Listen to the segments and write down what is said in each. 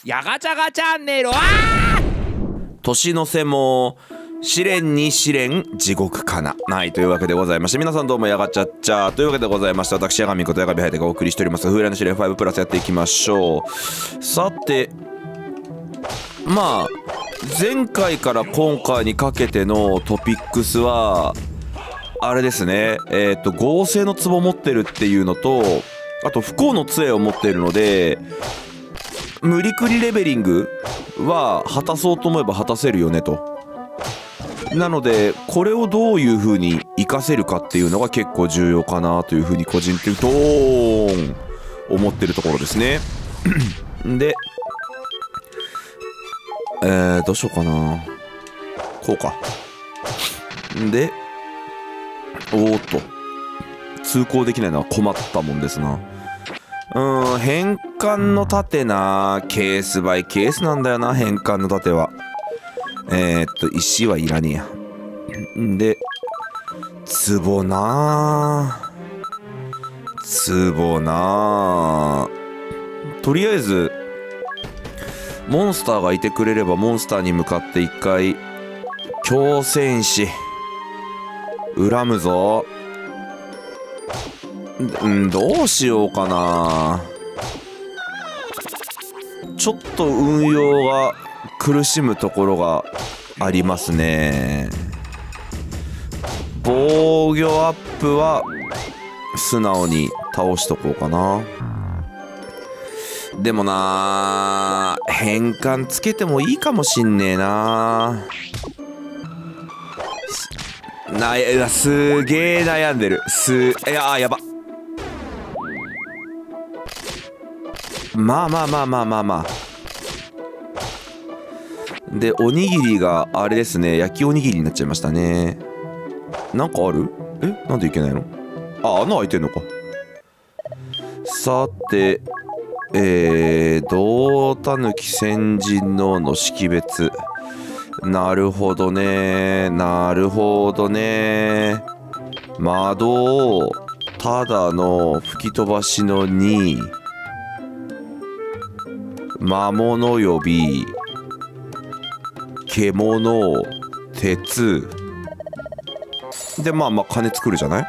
やがちゃがチャンネル。年の瀬も試練に試練地獄かなないというわけでございまして、皆さんどうもやがちゃっちゃというわけでございまして、私やがみことやがびはやてがお送りしております風来の試練5プラスやっていきましょう。さて、まあ前回から今回にかけてのトピックスはあれですね、合成の壺持ってるっていうのと、あと不幸の杖を持っているので、無理くりレベリングは果たそうと思えば果たせるよねと。なのでこれをどういう風に活かせるかっていうのが結構重要かなという風に個人的にドーン思ってるところですね。でどうしようかな。こうか。でおーっと通行できないのは困ったもんですな。変換の盾な、ケースバイケースなんだよな、変換の盾は。石はいらねえや。で、壺なぁ。壺なぁ。とりあえず、モンスターがいてくれれば、モンスターに向かって一回、強戦士、恨むぞ。どうしようかな。ちょっと運用が苦しむところがありますね。防御アップは素直に倒しとこうかな。でもな、変換つけてもいいかもしんねえな。すげえ悩んでる。いやー、やば。まあで、おにぎりがあれですね、焼きおにぎりになっちゃいましたね。なんかある？なんでいけないの？あ、穴開いてんのか。さて、胴たぬき先人の識別。なるほどね、なるほどね。窓をただの吹き飛ばしの2、魔物呼び、獣、鉄で、まあ金作るじゃない。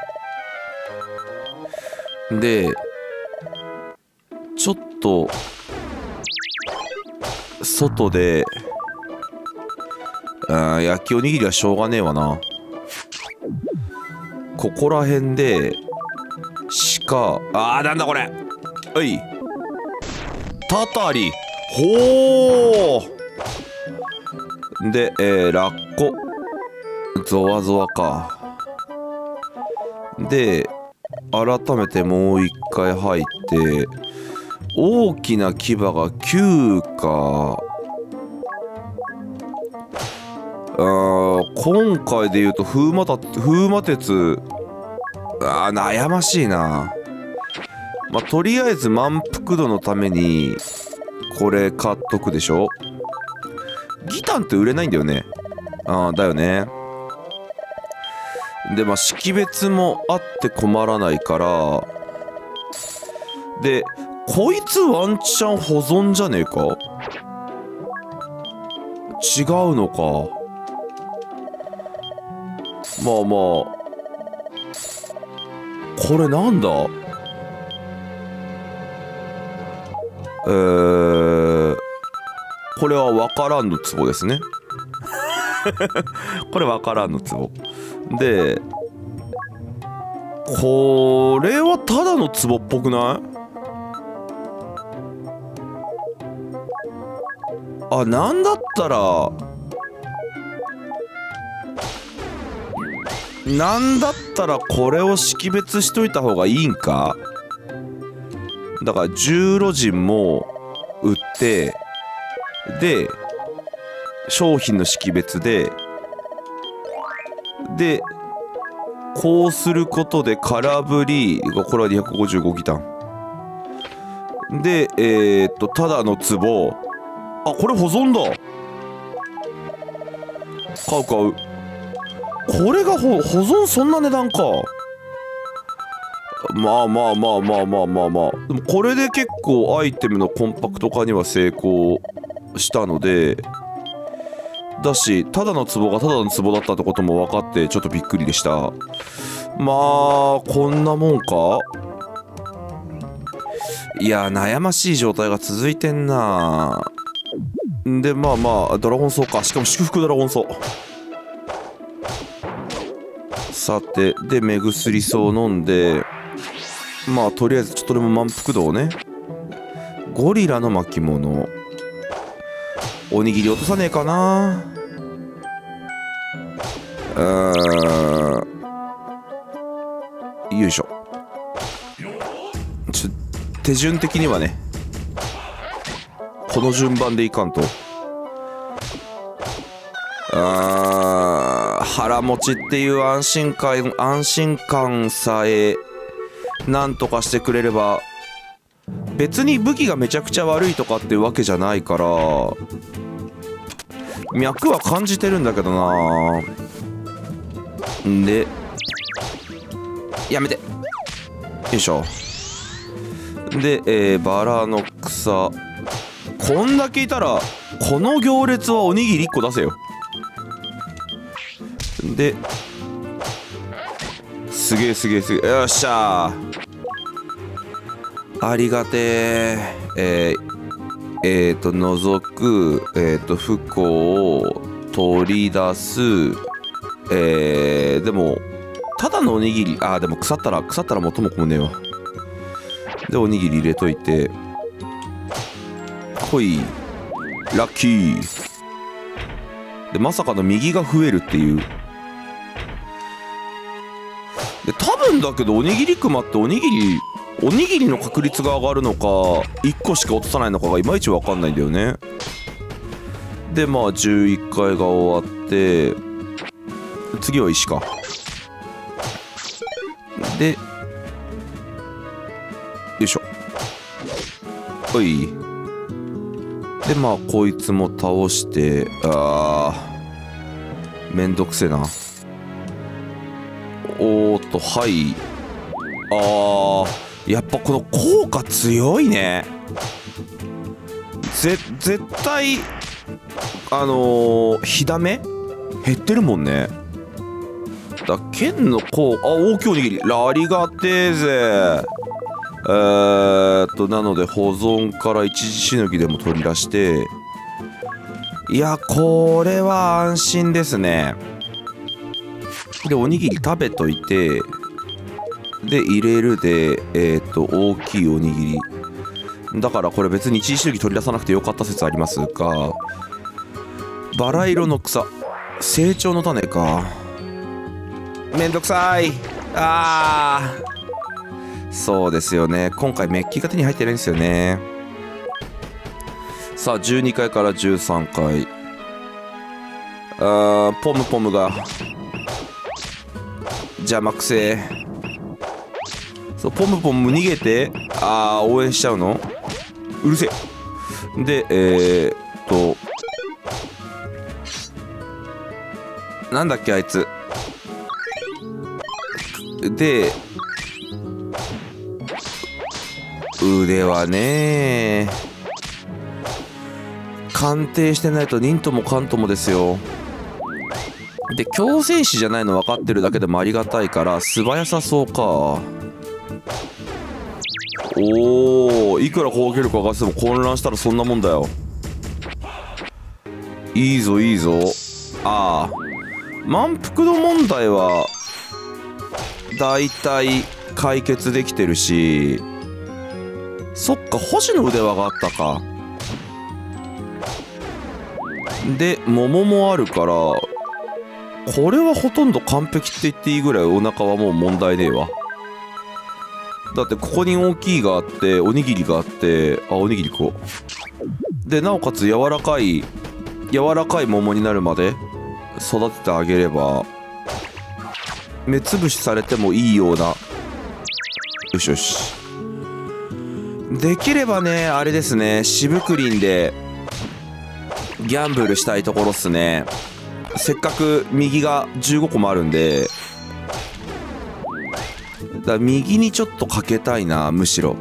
でちょっと外で焼きおにぎりはしょうがねえわな。ここら辺でなんだこれ。たたりほーで、ラッコゾワゾワか。で改めてもう一回入って、大きな牙が9か。今回で言うと風魔鉄、悩ましいな。まあ、とりあえず満腹度のためにこれ買っとくでしょ。ギタンって売れないんだよね。だよね。で、まあ識別もあって困らないから。でこいつワンチャン保存じゃねえか。違うのか。まあこれなんだ。これはわからんの壺ですね。これわからんの壺で、これはただの壺っぽくない？なんだったらこれを識別しといた方がいいんか。だから重ロジンも売って、で商品の識別でこうすることで空振り、これは255ギタンで、ただの壺。これ保存だ。買う。これが保存そんな値段か。 まあまあまあまあまあまあまあ、でもこれで結構アイテムのコンパクト化には成功したので、だしただの壺がただの壺だったってことも分かってちょっとびっくりでした。まあこんなもんか。いや悩ましい状態が続いてんな。でまあまあドラゴンソウか。しかも祝福ドラゴンソウ。さてで目薬草を飲んで、まあとりあえずちょっとでも満腹度をね。ゴリラの巻物、おにぎり落とさねえかな。よいしょ。手順的にはねこの順番でいかんと。腹持ちっていう安心感さえなんとかしてくれれば、別に武器がめちゃくちゃ悪いとかっていうわけじゃないから脈は感じてるんだけどな。んでやめて。よいしょ。で、バラの草、こんだけいたらこの行列はおにぎり1個出せよ。ですげえすげえすげえ、よっしゃー、ありがてー。除く不幸を取り出す。でもただのおにぎり、でも腐ったら元も子もねえわ。でおにぎり入れといて、ほいラッキーで、まさかの右が増えるっていう。で多分だけどおにぎりクマっておにぎりの確率が上がるのか1個しか落とさないのかがいまいち分かんないんだよね。でまあ11回が終わって、次は石か。でよいしょ。ほいでまあこいつも倒して、めんどくせえな。おーっとはい、やっぱこの効果強いね。絶対火ダメ減ってるもんね。剣の効果、大きいおにぎりありがてえぜ。なので保存から一時しのぎでも取り出して、いやこれは安心ですね。でおにぎり食べといて、で入れるで大きいおにぎりだから、これ別に一時しのぎ取り出さなくてよかった説ありますが、バラ色の草、成長の種か。めんどくさい。そうですよね、今回メッキが手に入ってないんですよね。さあ12階から13階、ポムポムが邪魔くせえ。そうポムポム逃げて、応援しちゃうのうるせえ。でなんだっけあいつで、腕はね鑑定してないと忍とも勘ともですよ。で強制死じゃないの分かってるだけでもありがたいから素早さそうか。いくら攻撃力上がっても混乱したらそんなもんだよ。いいぞいいぞ。満腹度問題はだいたい解決できてるし、そっか星の腕輪があったか。で桃もあるから、これはほとんど完璧って言っていいぐらいお腹はもう問題ねえわ。だってここに大きいがあっておにぎりがあって、おにぎり食おう。でなおかつ柔らかい桃になるまで育ててあげれば目つぶしされてもいいような。よしよし。できればねあれですね、渋クリンでギャンブルしたいところっすね。せっかく右が15個もあるんで。 だ右にちょっとかけたいな、むしろ。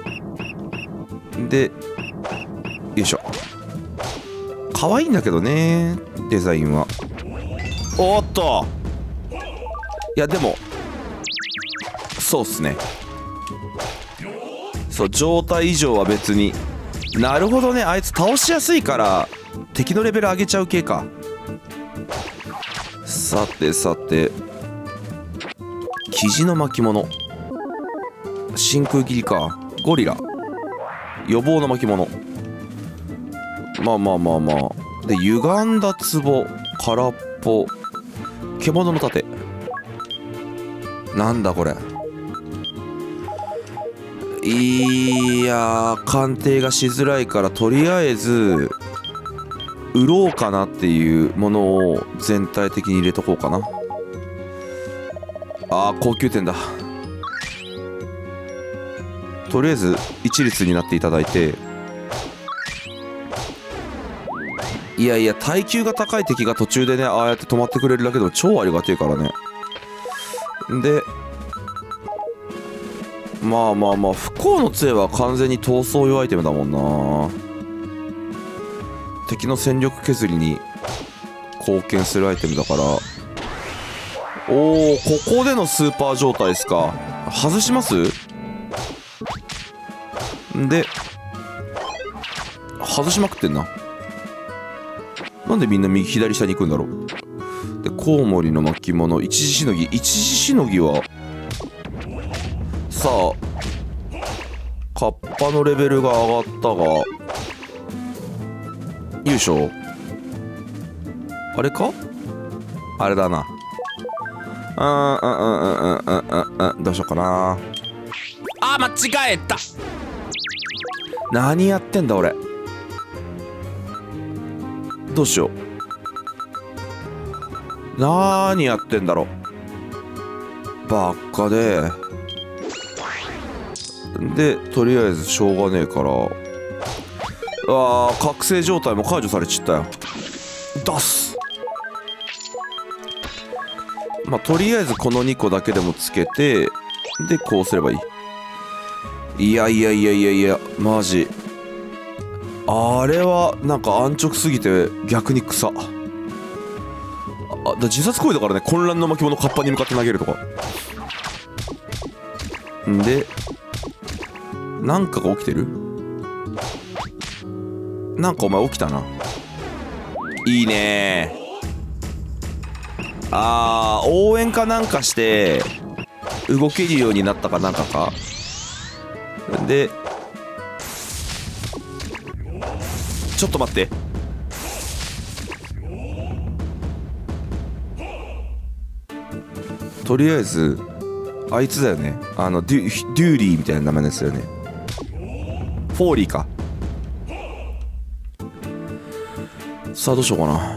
でよいしょ。可愛いんだけどね、デザインは。おっと、いやでもそうっすね。そう、状態以上は別に。なるほどね、あいつ倒しやすいから敵のレベル上げちゃう系か。さてさて、生地の巻物、真空切りか、ゴリラ、予防の巻物、まあまあまあまあで、歪んだ壺、空っぽ、獣の盾、なんだこれ。いやー、鑑定がしづらいから、とりあえず売ろうかなっていうものを全体的に入れとこうかな。あー、高級店だ。とりあえず一律になっていただいて。いやいや、耐久が高い敵が途中でね、ああやって止まってくれるだけでも超ありがてえからね。でまあまあまあ、不幸の杖は完全に逃走用アイテムだもんな。敵の戦力削りに貢献するアイテムだから。おお、ここでのスーパー状態ですか。外しますで、外しまくってんな。なんでみんな右左下に行くんだろう。で、コウモリの巻物、一時しのぎ。一時しのぎはさあ、カッパのレベルが上がったが、よいしょ。あれか、あれだな。どうしようかな。あ、間違えた。何やってんだ俺。どうしよう。何やってんだろう。ばっかで。で、とりあえずしょうがねえから。覚醒状態も解除されちったよ。出す。まあ、とりあえずこの2個だけでもつけて、で、こうすればいい。いやいやいやいやいや、マジ。あれは、なんか安直すぎて逆に草。自殺行為だからね、混乱の巻物カッパに向かって投げるとか。んで、なんかが起きてる？なんかお前起きたな。いいねー。応援かなんかして動けるようになったかなんかか。で、ちょっと待って。とりあえずあいつだよね、デューリーみたいな名前ですよね。フォーリーか。さあどうしようかな。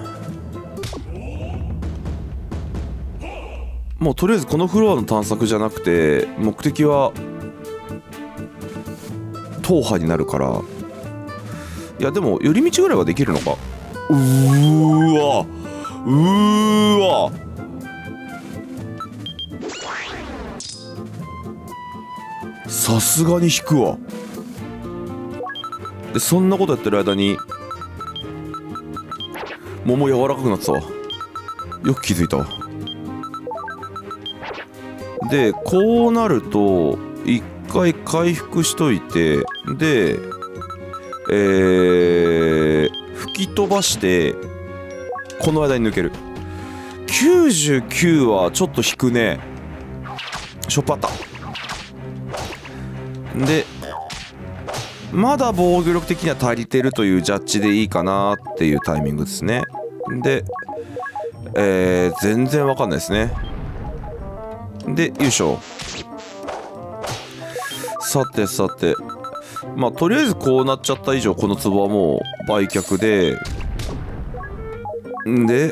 もうとりあえずこのフロアの探索じゃなくて、目的は踏破になるから。いやでも寄り道ぐらいはできるのか。さすがに引くわ。で、そんなことやってる間に桃柔らかくなってたわ。よく気づいたわ。で、こうなると一回回復しといて、で吹き飛ばしてこの間に抜ける。99はちょっと引くね。しょっぱった。で、まだ防御力的には足りてるというジャッジでいいかなっていうタイミングですね。で、全然わかんないですね。で、よいしょ。さてさて、まあとりあえずこうなっちゃった以上、この壺はもう売却で、で、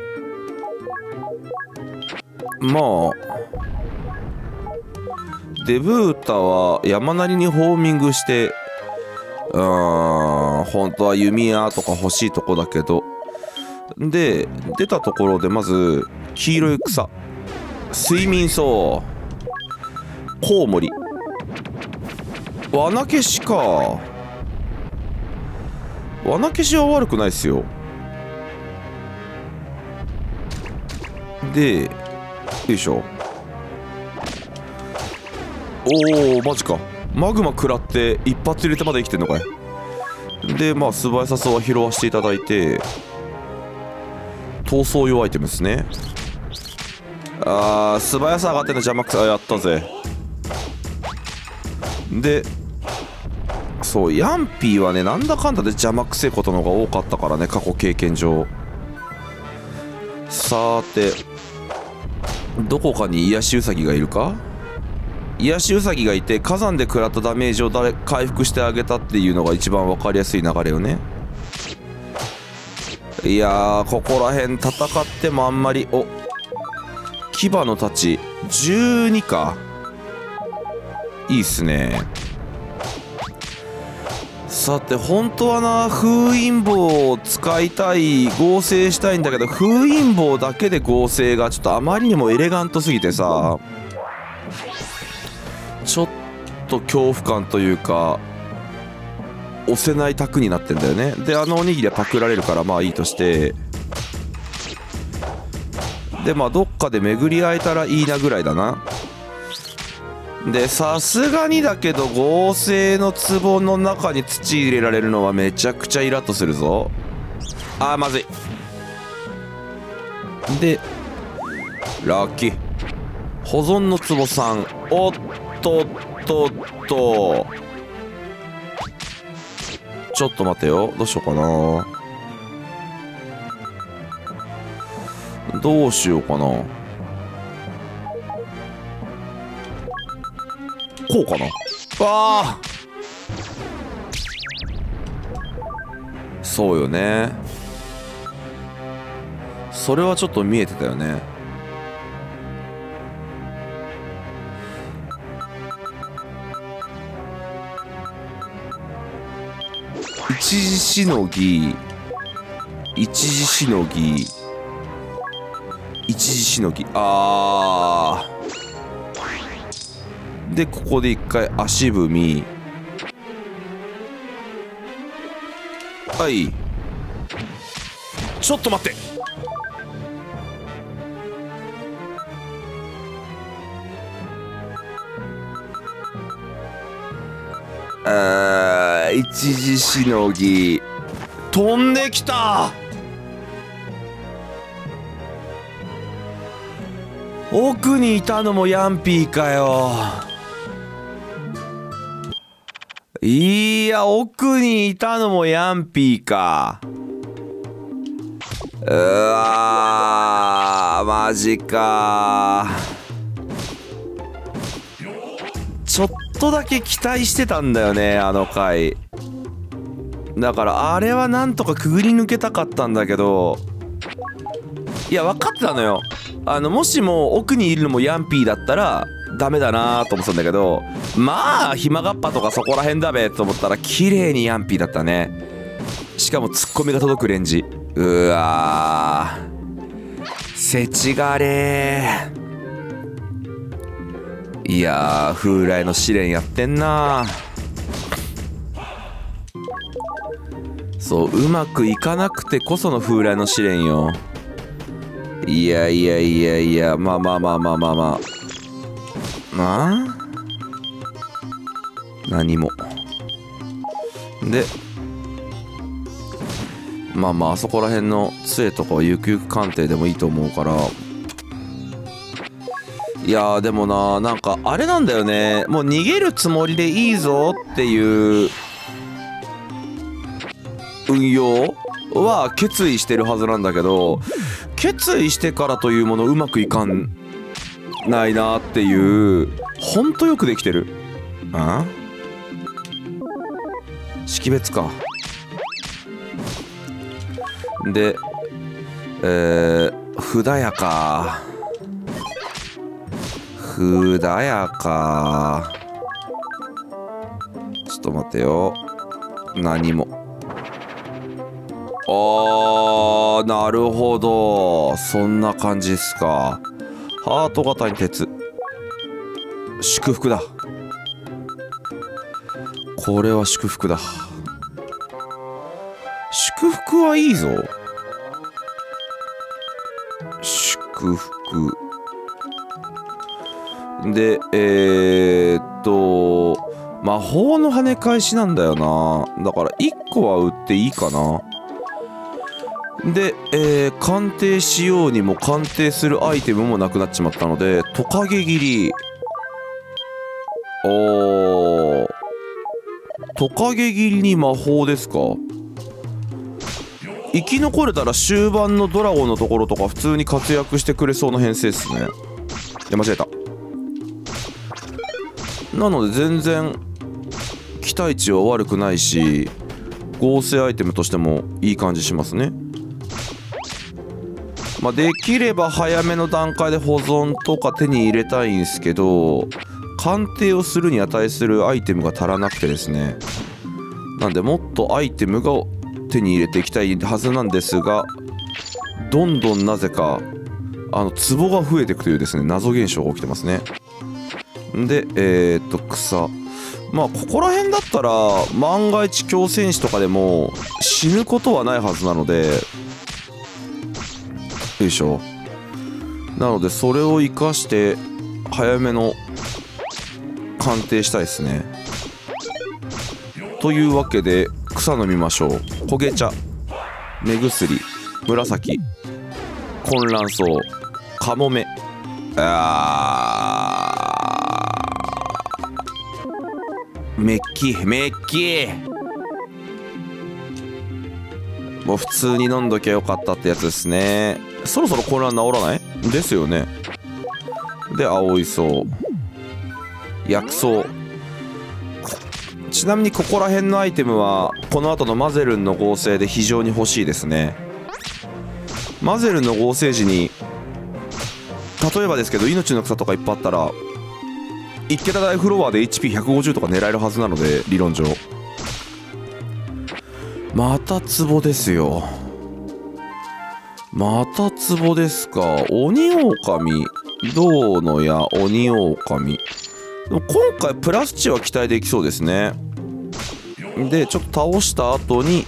まあデブータは山なりにホーミングして、本当は弓矢とか欲しいとこだけど、で出たところでまず黄色い草、睡眠草、 コウモリ。罠消しか。罠消しは悪くないっすよ。で、よいしょ。おお、マジか。マグマ食らって一発入れてまだ生きてんのかい。で、まあ素早さそうは拾わせていただいて、逃走用アイテムですね。素早さ上がってんの邪魔くさ。やったぜ。で、そう、ヤンピーはね、なんだかんだで邪魔くせえことの方が多かったからね、過去経験上。さーて、どこかに癒しウサギがいるか。癒しウサギがいて、火山で食らったダメージを回復してあげたっていうのが一番分かりやすい流れよね。いやー、ここら辺戦ってもあんまり。お、牙の太刀12か。いいっすね。さて、本当はな、封印棒を使いたい、合成したいんだけど、封印棒だけで合成がちょっとあまりにもエレガントすぎてさ、ちょっと恐怖感というか、押せない卓になってんだよね。で、あのおにぎりはパクられるからまあいいとして、で、まあどっかで巡り会えたらいいなぐらいだな。で、さすがにだけど合成の壺の中に土入れられるのはめちゃくちゃイラッとするぞ。あー、まずい。で、ラッキー。保存の壺3。おっとっとっと。ちょっと待てよ。どうしようかな。どうしようかな。こうかな。わあ、そうよね。それはちょっと見えてたよね。一時しのぎ、一時しのぎ、一時しのぎ。あー。で、ここで一回足踏み。はい。ちょっと待って。一時しのぎ。飛んできた。奥にいたのもヤンピーかよ。いや、奥にいたのもヤンピーか。うわー、マジか。ちょっとだけ期待してたんだよね、あの回。だからあれはなんとかくぐり抜けたかったんだけど、いや、分かってたのよ。もしも奥にいるのもヤンピーだったらダメだなーと思ってたんだけど、まあヒマガッパとかそこら辺だべと思ったら綺麗にヤンピーだったね。しかもツッコミが届くレンジ。うわー、せちがれー。いやー、風来の試練やってんなー。そう、うまくいかなくてこその風来の試練よ。いやいやいやいや、まあまあまあまあまあまあ。まあ何も。で、まあまあ、あそこら辺の杖とかはゆくゆく鑑定でもいいと思うから。いやー、でもな、なんかあれなんだよね。もう逃げるつもりでいいぞっていう運用は決意してるはずなんだけど、決意してからというものうまくいかんないなっていう。ほんとよくできてる。あ？識別か。で、ふだやか。ふだやか。ちょっと待てよ。何も。あー、なるほど。そんな感じっすか。ハート型に鉄。 祝福だ。これは祝福だ。祝福はいいぞ。祝福で魔法の跳ね返しなんだよな。だから1個は売っていいかな。で、鑑定しようにも鑑定するアイテムもなくなっちまったので、トカゲ切り。トカゲ切りに魔法ですか。生き残れたら終盤のドラゴンのところとか普通に活躍してくれそうな編成っすね。いや、間違えた。なので全然期待値は悪くないし、合成アイテムとしてもいい感じしますね。まあ、できれば早めの段階で保存とか手に入れたいんですけど、鑑定をするに値するアイテムが足らなくてですね。なんでもっとアイテムが手に入れていきたいはずなんですが、どんどんなぜか壺が増えていくというですね、謎現象が起きてますね。で草、まあここら辺だったら万が一強戦士とかでも死ぬことはないはずなので、よいしょ。なのでそれを生かして早めの鑑定したいですね。というわけで草飲みましょう。焦げ茶、目薬、紫、混乱草、カモメ。メッキもう普通に飲んどきゃよかったってやつですね。そろそろ混乱治らないですよね。で青い草、薬草。ちなみにここら辺のアイテムはこの後のマゼルンの合成で非常に欲しいですね。マゼルンの合成時に例えばですけど命の草とかいっぱいあったら1桁台フロアで HP150 とか狙えるはずなので、理論上。また壺ですよ。また壺ですか。鬼狼、銅の矢、鬼狼。でも今回プラス値は期待できそうですね。でちょっと倒した後に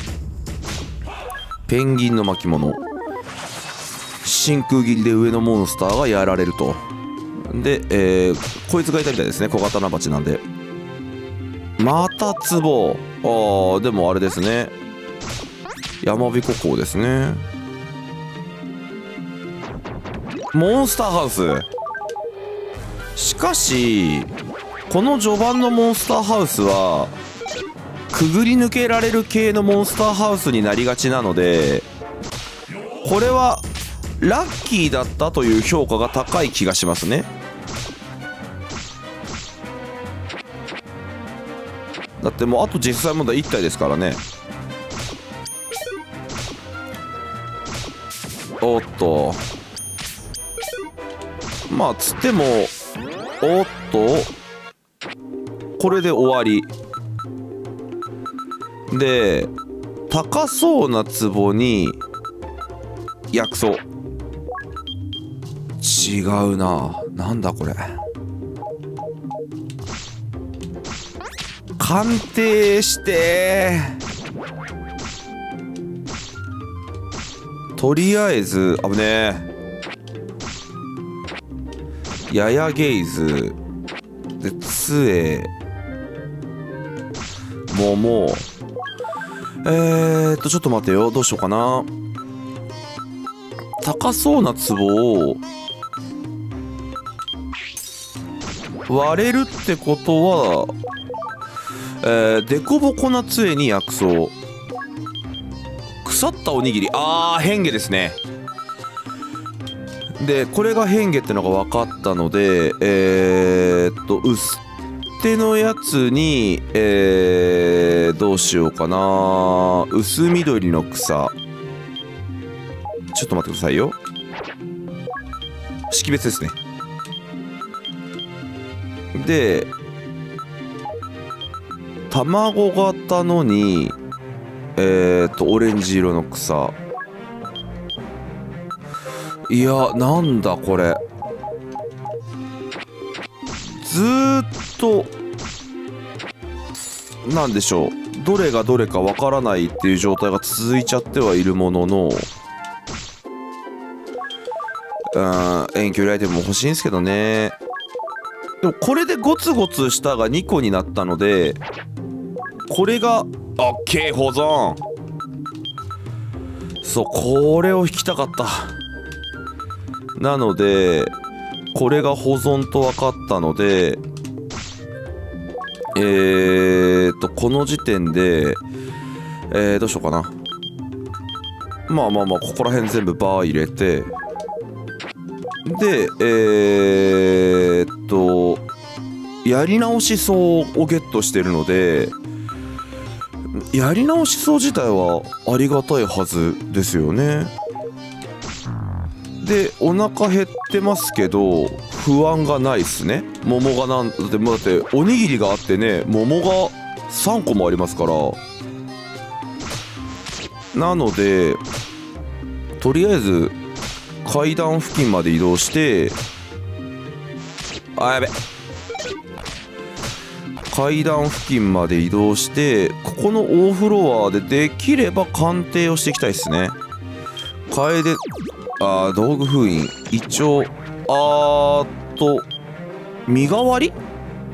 ペンギンの巻物、真空切りで上のモンスターがやられると。で、こいつがいたみたいですね。小刀鉢なんで。また壺。でもあれですね、山彦港ですね。モンスターハウス。しかしこの序盤のモンスターハウスはくぐり抜けられる系のモンスターハウスになりがちなので、これはラッキーだったという評価が高い気がしますね。だってもうあと実際問題1体ですからね。おっと、まあつってもおっとこれで終わりで、高そうな壺に薬草。違うな。なんだこれ。鑑定してとりあえず危ねえ。ややゲイズで杖、桃。ちょっと待てよ。どうしようかな。高そうな壺を割れるってことは、デコボコな杖に薬草、腐ったおにぎり。変化ですね。でこれが変化ってのが分かったので、薄手のやつに、どうしようかな。薄緑の草。ちょっと待ってくださいよ。識別ですね。で卵型のにオレンジ色の草。いやなんだこれ。 ずーっとなんでしょう、どれがどれかわからないっていう状態が続いちゃってはいるものの、遠距離アイテムも欲しいんですけどね。でもこれでゴツゴツしたが2個になったので、これが OK 保存。そう、これを引きたかった。なのでこれが保存と分かったので、この時点でどうしようかな。まあまあまあ、ここら辺全部バー入れて、でやり直し層をゲットしてるので、やり直し層自体はありがたいはずですよね。でお腹減ってますけど不安がないっすね。桃がだっておにぎりがあってね、桃が3個もありますから。なのでとりあえず階段付近まで移動して、あ、やべ、階段付近まで移動して、ここの大フロアでできれば鑑定をしていきたいですね。楓、道具封印、一応身代わり、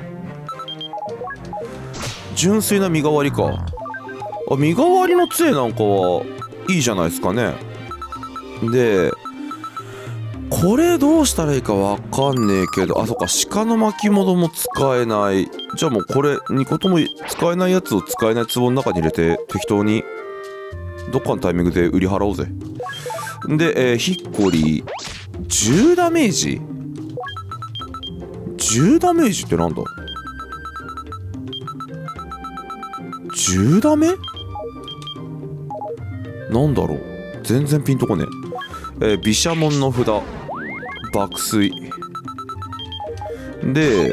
純粋な身代わりか。身代わりの杖なんかはいいじゃないですかね。でこれどうしたらいいかわかんねえけど、そっか、鹿の巻物も使えない。じゃあもうこれ2個とも使えないやつを使えない壺の中に入れて適当にどっかのタイミングで売り払おうぜ。で、ヒッコリー10ダメージ、10ダメージってなんだ。10ダメなんだろう、全然ピンとこねえ。毘沙門の札、爆睡で、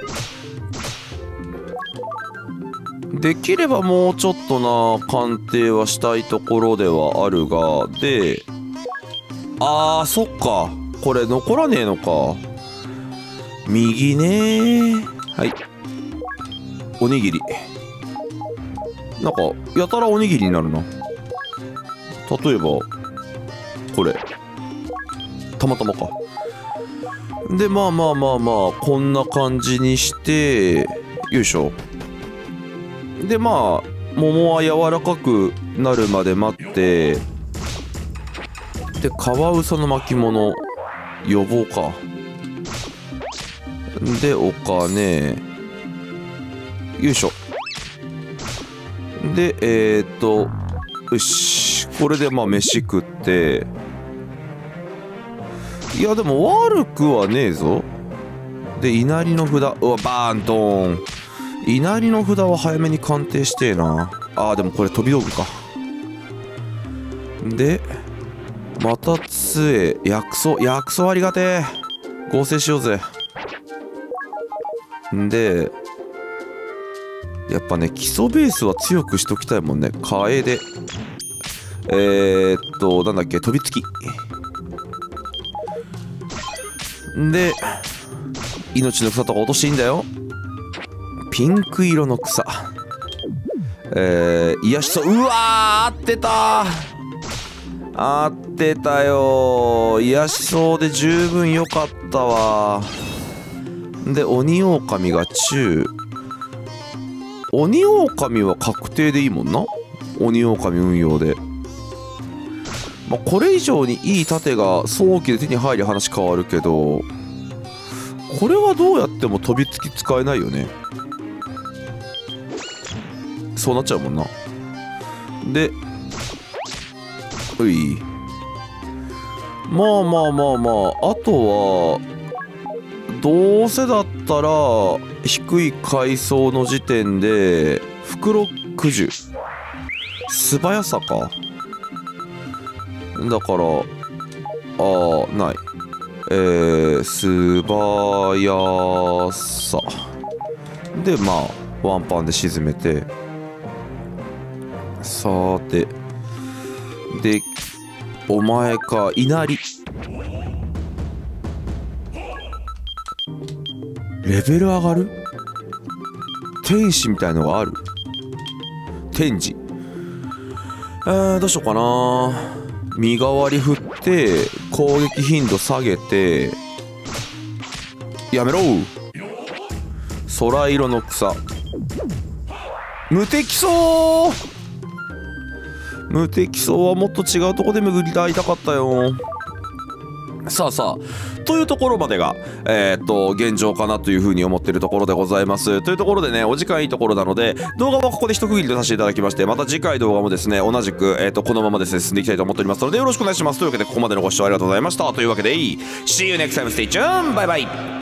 できればもうちょっとな鑑定はしたいところではあるが、でそっか、これ残らねえのか。右ね。はい、おにぎり、なんかやたらおにぎりになるな。例えばこれたまたまか。でまあまあまあまあこんな感じにして、よいしょ。でまあ桃は柔らかくなるまで待って、でカワウソの巻物呼ぼうか。でお金、よいしょ。でよし、これでまあ飯食って、いやでも悪くはねえぞ。で稲荷の札、バーンドーン。稲荷の札は早めに鑑定してえな。でもこれ飛び道具か。でまた杖、薬草ありがてえ。合成しようぜ。でやっぱね、基礎ベースは強くしときたいもんね。楓、なんだっけ、飛びつきで、命の草とか落としていいんだよ。ピンク色の草、癒しそう。うわー、合ってた、合ってたよ。癒しそうで十分良かったわ。で鬼狼が中、鬼狼は確定でいいもんな。鬼狼運用で、これ以上にいい盾が早期で手に入り話変わるけど、これはどうやっても飛びつき使えないよね。そうなっちゃうもんな。でうい、まあまあまあまあ、あとはどうせだったら低い階層の時点で袋くじゅ素早さか。だからない、素早さでまあワンパンで沈めて、さーて、でお前か、稲荷、 レベル上がる天使みたいのがある。天使どうしようかな。身代わり振って攻撃頻度下げて、やめろ。空色の草、無敵走。無敵走はもっと違うとこで巡りたいたかったよ。さあさあというところまでが現状かなというふうに思っているところでございます。というところでね、お時間いいところなので動画はここで一区切りとさせていただきまして、また次回動画もですね同じくこのままですね進んでいきたいと思っておりますのでよろしくお願いします。というわけでここまでのご視聴ありがとうございました。というわけで See you next time, stay tuned, bye bye.